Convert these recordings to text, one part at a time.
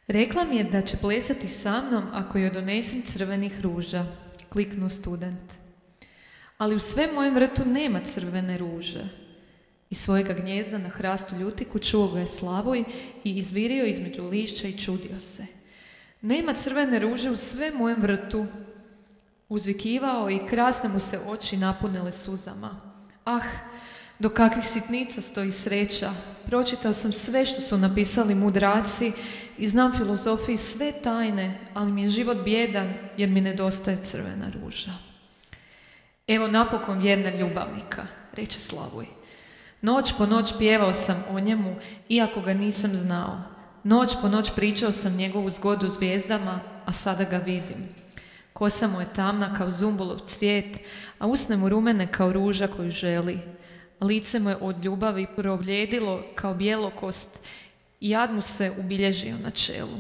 Rekla mi je da će plesati sa mnom ako joj donesem crvenih ruža, kliknuo student. Ali u sve mojem vrtu nema crvene ruže. Iz svojega gnjezda na hrastu ljutiku čuo ga je Slavoj i izvirio između lišća i čudio se. Nema crvene ruže u sve mojem vrtu, uzvikivao i krasne mu se oči napunile suzama. Ah, do kakvih sitnica stoji sreća. Pročitao sam sve što su napisali mudraci i znam filozofiji sve tajne, ali mi je život bijedan jer mi nedostaje crvena ruža. Evo napokon vjerna ljubavnika, reče Slavoj. Noć po noć pjevao sam o njemu, iako ga nisam znao. Noć po noć pričao sam njegovu zgodu zvijezdama, a sada ga vidim. Kosa mu je tamna kao zumbulov cvijet, a usne mu rumene kao ruža koju želi. Lice mu je od ljubavi probljedilo kao bijelokost i jad mu se ubilježio na čelu.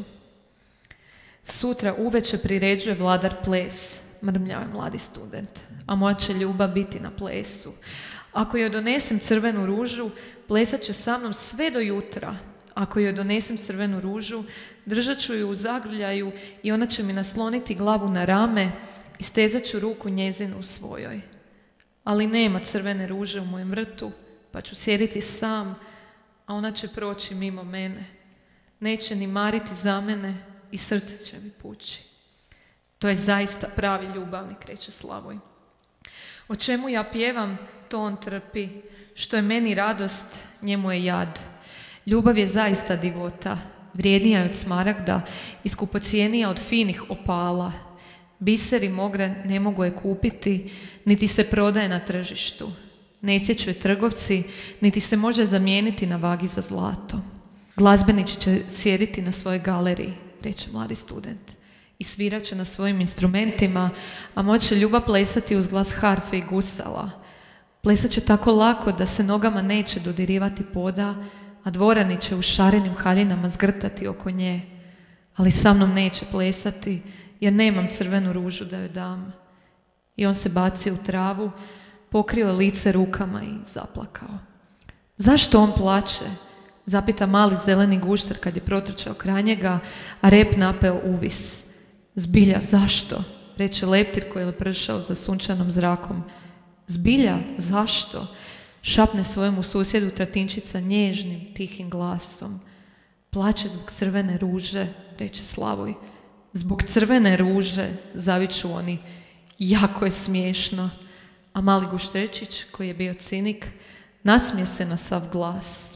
Sutra uveče priređuje vladar ples, mrmljao je mladi student, a moja će ljubav biti na plesu. Ako joj donesem crvenu ružu, plesat će sa mnom sve do jutra. Ako joj donesem crvenu ružu, držat ću ju u zagrljaju i ona će mi nasloniti glavu na rame i stezat ću ruku njezinu u svojoj. Ali nema crvene ruže u mojem vrtu, pa ću sjediti sam, a ona će proći mimo mene. Neće ni mariti za mene i srce će mi pući. To je zaista pravi ljubavnik, reče Slavoj. O čemu ja pjevam, to on trpi. Što je meni radost, njemu je jad. Ljubav je zaista divota, vrijednija je od smaragda i skupocijenija od finih opala. Biser i mogre ne mogu je kupiti, niti se prodaje na tržištu. Ne sjeću je trgovci, niti se može zamijeniti na vagi za zlato. Glazbenici će sjediti na svojoj galeriji, reče mladi student, i svirat će na svojim instrumentima, a moće ljubav plesati uz glas harfe i gusala. Plesat će tako lako da se nogama neće dodirivati poda, a dvorani će u šarenim haljinama zgrtati oko nje. Ali sa mnom neće plesati, jer nemam crvenu ružu da joj dam. I on se bacio u travu, pokrio lice rukama i zaplakao. Zašto on plače? Zapita mali zeleni gušter kad je protrčao kraj njega, a rep napeo uvis. Zbilja, zašto? Reče leptir koji je lepršao za sunčanom zrakom. Zbilja, zašto? Šapne svojemu susjedu tratinčica nježnim, tihim glasom. Plače zbog crvene ruže, reče Slavoj. Zbog crvene ruže, zaviču oni. Jako je smiješno. A mali gušterčić, koji je bio cinik, nasmije se na sav glas.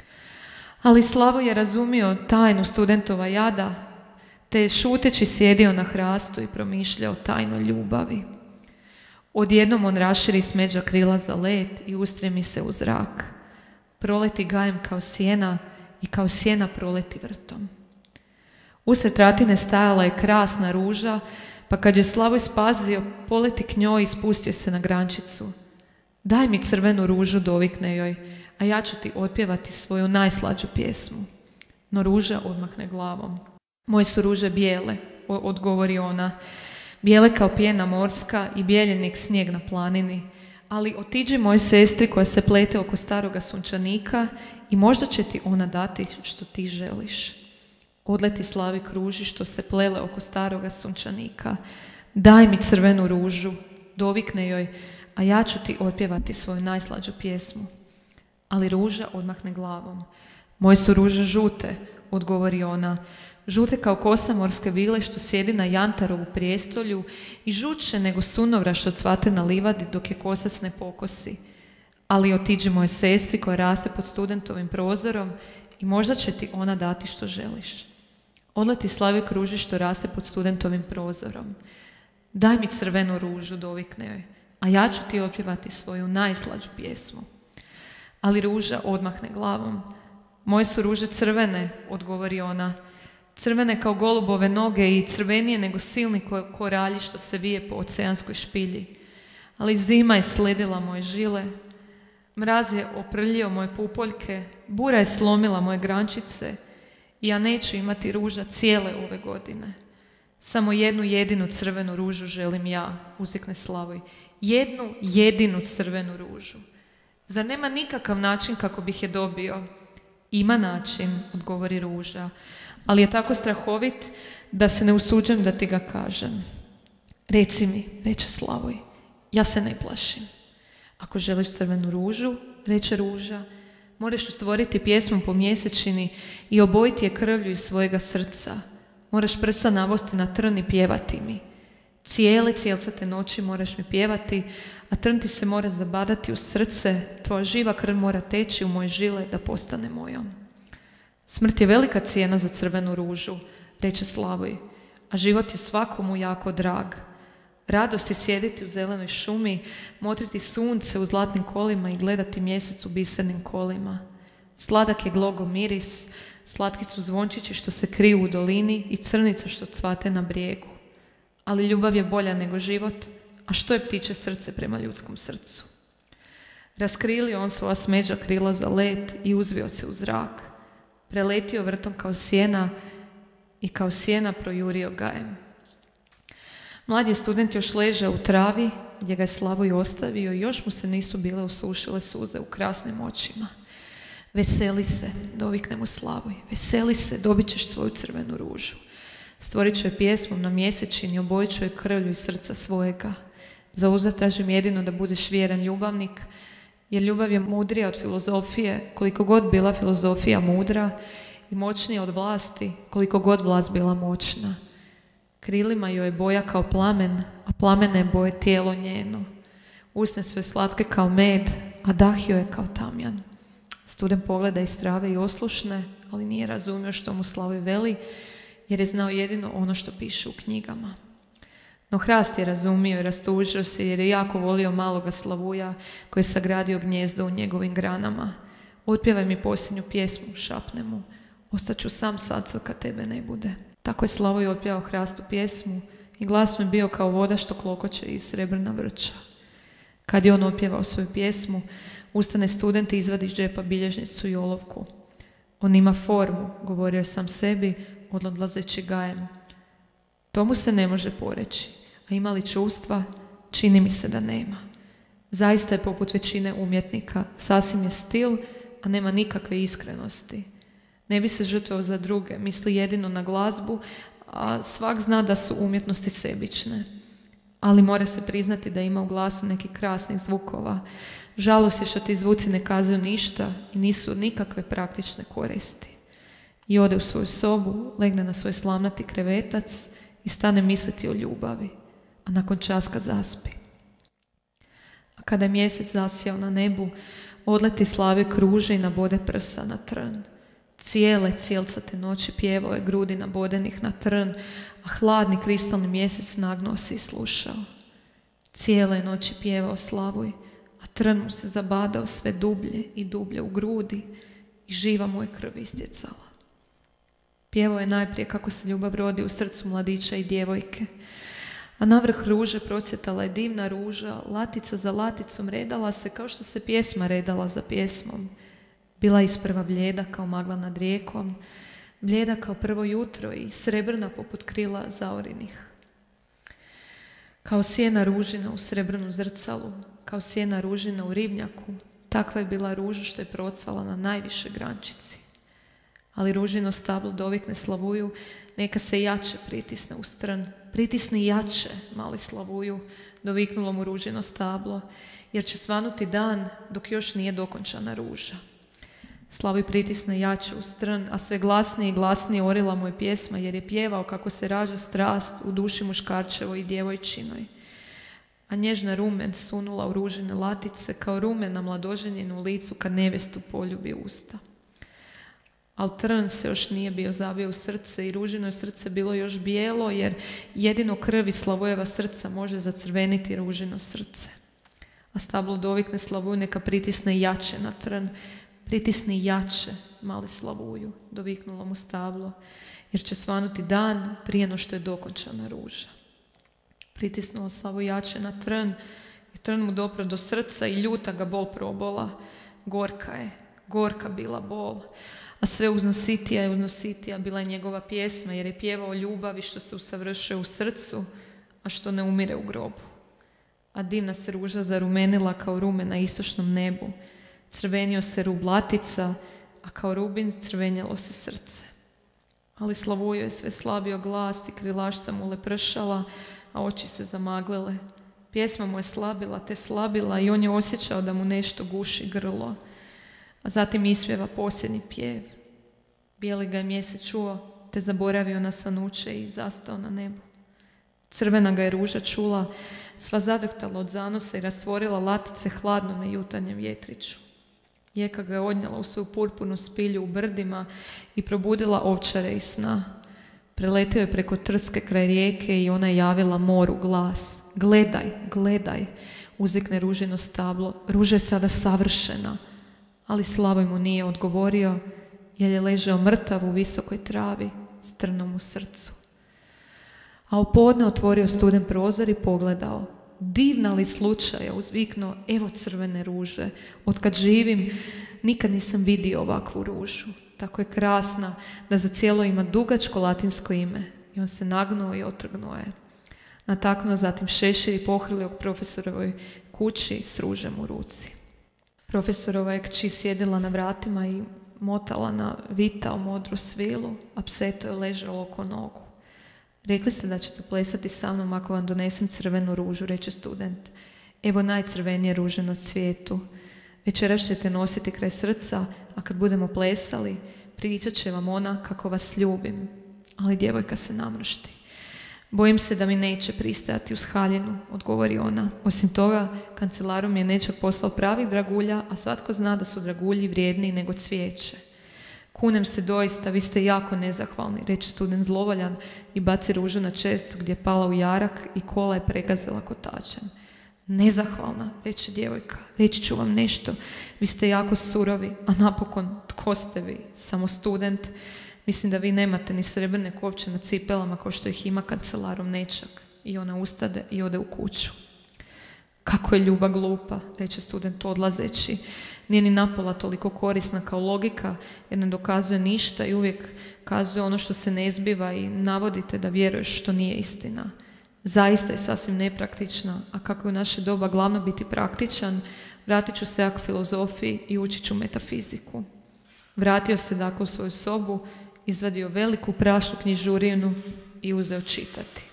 Ali Slavoj je razumio tajnu studentova jada, te je šuteći sjedio na hrastu i promišljao tajno ljubavi. Odjednom on raširi smeđa krila za let i ustremi se u zrak. Proleti gajem kao sjena i kao sjena proleti vrtom. Usred tratine stajala je krasna ruža, pa kad joj Slavoj spazio, poleti k njoj i spustio se na grančicu. Daj mi crvenu ružu, dovikne joj, a ja ću ti otpjevati svoju najslađu pjesmu. No ruža odmahne glavom. Moje su ruže bijele, odgovori ona, bijele kao pjena morska i bijeljenik snijeg na planini, ali otiđi mojoj sestri koja se plete oko staroga sunčanika i možda će ti ona dati što ti želiš. Odleti Slavi k ruži što se plele oko staroga sunčanika. Daj mi crvenu ružu, dovikne joj, a ja ću ti otpjevati svoju najslađu pjesmu. Ali ruža odmahne glavom. Moje su ruže žute, odgovori ona, žute kao kosa morske vile što sjedi na jantarovu prijestolju i žuće nego sunovra što cvate na livadi dok je kosac ne pokosi. Ali otiđi mojoj sestri koja raste pod studentovim prozorom i možda će ti ona dati što želiš. Odleti Slavi k ruži što raste pod studentovim prozorom. Daj mi crvenu ružu, dovikne joj, a ja ću ti otpjevati svoju najslađu pjesmu. Ali ruža odmahne glavom. Moje su ruže crvene, odgovori ona, crvene kao golubove noge i crvenije nego silni koralji što se vije po oceanskoj špilji. Ali zima je sledila moje žile, mraz je oprljio moje pupoljke, bura je slomila moje grančice i ja neću imati ruža cijele ove godine. Samo jednu jedinu crvenu ružu želim ja, uzvikne Slavoj. Jednu jedinu crvenu ružu. Zar nema nikakav način kako bih je dobio? Ima način, odgovori ruža, ali je tako strahovit da se ne usuđujem da ti ga kažem. Reci mi, reče Slavoj, ja se ne plašim. Ako želiš crvenu ružu, reče ruža, moraš stvoriti pjesmu po mjesečini i obojiti je krvlju iz svojega srca. Moraš prsa navosti na trn i pjevati mi. Cijele cijelcate noći moraš mi pjevati, a trn ti se mora zabadati u srce, tvoja živa krv mora teći u moje žile da postane mojom. Smrt je velika cijena za crvenu ružu, reče Slavoj, a život je svakomu jako drag. Radost je sjediti u zelenoj šumi, motriti sunce u zlatnim kolima i gledati mjesec u bisernim kolima. Sladak je glogov miris, slatki su zvončići što se kriju u dolini i crnice što cvate na brijegu. Ali ljubav je bolja nego život, a što je ptiče srce prema ljudskom srcu? Raskrilio on svoja smeđa krila za let i uzvio se u zrak. Preletio vrtom kao sjena i kao sjena projurio gajem. Mladi student još leže u travi gdje ga je Slavoj ostavio i još mu se nisu bile osušile suze u krasnim očima. Veseli se, dovikne mu Slavoj, veseli se, dobit ćeš svoju crvenu ružu. Stvorit ću je pjesmom na mjesečini, obojit ću je krvlju iz srca svojega. Za uzvrat tražim jedino da budeš vjeran ljubavnik, jer ljubav je mudrija od filozofije, koliko god bila filozofija mudra, i moćnija od vlasti, koliko god vlast bila moćna. Krilima joj je boja kao plamen, a plamene je boje tijelo njeno. Usne su je slatke kao med, a dah joj je kao tamjan. Student pogleda iz trave i oslušne, ali nije razumio što mu Slavoj veli, jer je znao jedino ono što piše u knjigama. No hrast je razumio i rastužio se jer je jako volio maloga Slavuja koji je sagradio gnjezdo u njegovim granama. Otpjevaj mi posljednju pjesmu, šapne mu, ostaću sam sad kad tebe ne bude. Tako je Slavoj otpjevao hrastu pjesmu i glas mu je bio kao voda što klokoće iz srebrna vrča. Kad je on otpjevao svoju pjesmu, ustane student i izvadi iz džepa bilježnicu i olovku. On ima formu, govorio je sam sebi, odlazeći gajem. To mu se ne može poreći, a ima li čustva, čini mi se da nema. Zaista je poput većine umjetnika, sasvim je stil, a nema nikakve iskrenosti. Ne bi se žrtvovao za druge, misli jedino na glazbu, a svak zna da su umjetnosti sebične. Ali mora se priznati da ima u glasu nekih krasnih zvukova. Žalost je što ti zvuci ne kazuju ništa i nisu od nikakve praktične koristi. I ode u svoju sobu, legne na svoj slamnati krevetac i stane misliti o ljubavi, a nakon časka zaspi. A kada je mjesec zasjao na nebu, odleti Slavoj kruže i nabode prsa na trn. Cijele cijelcate noći pjevao je grudi nabodenih na trn, a hladni kristalni mjesec nagnuo se i slušao. Cijele noći pjevao Slavoj, a trn mu se zabadao sve dublje i dublje u grudi i živa mu je krv istjecala. Pjevao je najprije kako se ljubav rodi u srcu mladića i djevojke, a navrh ruže procvjetala je divna ruža, latica za laticom redala se kao što se pjesma redala za pjesmom. Bila je isprva bljeda kao magla nad rijekom, bljeda kao prvo jutro i srebrna poput krila zaorinih. Kao sjena ružina u srebrnom zrcalu, kao sjena ružina u ribnjaku, takva je bila ruža što je procvala na najviše grančici. Ali ružino stablo dovikne Slavuju, neka se jače pritisne u strn. Pritisni jače, mali Slavuju, doviknulo mu ružino stablo, jer će svanuti dan dok još nije dokončana ruža. Slavoj pritisne jače u strn, a sve glasnije i glasnije orila mu je pjesma, jer je pjevao kako se rađa strast u duši muškarčevoj i djevojčinoj. A nježna rumen sunula u ružine latice, kao rumen na mladoženjenu licu kad nevjestu poljubi usta. Al trn se još nije bio zavio u srce i ružino je srce bilo još bijelo, jer jedino krvi Slavojeva srca može zacrveniti ružino srce. A stablo dovikne Slavuju, neka pritisne jače na trn. Pritisni jače, mali Slavuju, doviknulo mu stablo, jer će svanuti dan prije no što je dokončana ruža. Pritisnuo Slavoj jače na trn i trn mu dopro do srca i ljuta ga bol probola. Gorka bila bol. A sve uznositija i uznositija bila je njegova pjesma, jer je pjevao o ljubavi što se usavršuje u srcu, a što ne umire u grobu. A divna se ruža zarumenila kao rume na istočnom nebu. Crvenio se rub latica, a kao rubin crvenjelo se srce. Ali Slavuju je sve slabio glas i krilašca mu lepršala, a oči se zamaglile. Pjesma mu je slabila te slabila i on je osjećao da mu nešto guši grlo. A zatim ispjeva posljednji pjev. Bijeli ga je mjesec čuo, te zaboravio na svanuće i zastao na nebu. Crvena ga je ruža čula, sva zadrhtala od zanosa i rastvorila latice hladnome jutarnjem vjetriću. Jeka ga je odnijela u svoju purpurnu spilju u brdima i probudila ovčare iz sna. Preletio je preko trske kraj rijeke i ona je javila moru glas. Gledaj, gledaj, uzvikne ružino stablo, ruža je sada savršena. Ali Slavoj mu nije odgovorio, jer je ležao mrtav u visokoj travi s trnom u srcu. A u podne otvorio studen prozor i pogledao. Divna li slučaja, uzviknuo, evo crvene ruže. Otkad živim, nikad nisam vidio ovakvu ružu. Tako je krasna da za cijelo ima dugačko latinsko ime. I on se nagnuo i otrgnuo je. Nataknuo zatim šešir i pohrlio k profesorovoj kući s ružem u ruci. Profesorova je kći sjedila na vratima i motala na vitao modru svilu, a pseto je ležalo oko nogu. Rekli ste da ćete plesati sa mnom ako vam donesem crvenu ružu, reče student. Evo najcrvenije ruže na svijetu. Večeras ćete nositi kraj srca, a kad budemo plesali, pričat će vam ona kako vas ljubim. Ali djevojka se namršti. Bojim se da mi neće pristajati uz haljinu, odgovori ona. Osim toga, kancelaru mi je nečak poslao pravih dragulja, a svatko zna da su dragulji vrijedniji nego cvijeće. Kunem se doista, vi ste jako nezahvalni, reče student zlovoljan i baci ružu na često gdje je pala u jarak i kola je pregazila kotačem. Nezahvalna, reče djevojka, reći ću vam nešto. Vi ste jako surovi, a napokon, tko ste vi? Samo student. Mislim da vi nemate ni srebrne kopče na cipelama kao što ih ima kancelarom nečak. I ona ustade i ode u kuću. Kako je ljubav glupa, reče student odlazeći. Nije ni napola toliko korisna kao logika, jer ne dokazuje ništa i uvijek kazuje ono što se ne zbiva i navodite da vjeruješ što nije istina. Zaista je sasvim nepraktična, a kako je u naše doba glavno biti praktičan, vratit ću se ja k filozofiji i učit ću metafiziku. Vratio se dakle u svoju sobu, izvadio veliku prašnu knjižurinu i uzeo čitati.